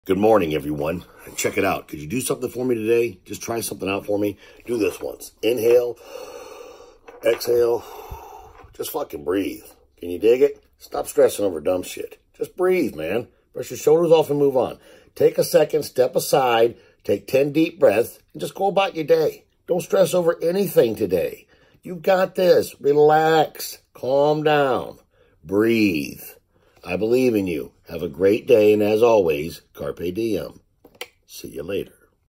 Good morning, everyone. Check it out. Could you do something for me today? Just try something out for me. Do this once. Inhale, exhale, just fucking breathe. Can you dig it? Stop stressing over dumb shit. Just breathe, man. Brush your shoulders off and move on. Take a second, step aside, take 10 deep breaths, and just go about your day. Don't stress over anything today. You've got this. Relax. Calm down. Breathe. I believe in you. Have a great day, and as always, carpe diem. See you later.